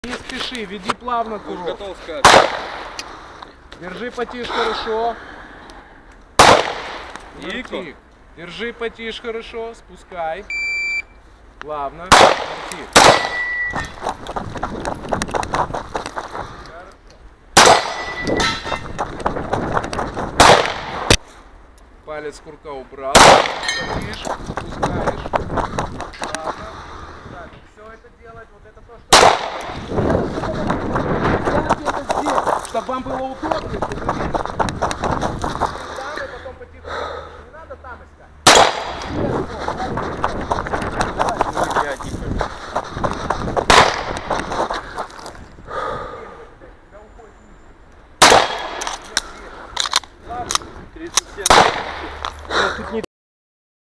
Не спеши, веди плавно курок. Готов сказать. Держи потише, хорошо. Вертик. Держи потише, хорошо. Спускай. Плавно. Вертик. Палец курка убрал. Потише. Спускаешь. Плавно. Все это делать. Вот это то, что... Чтобы вам было удобно.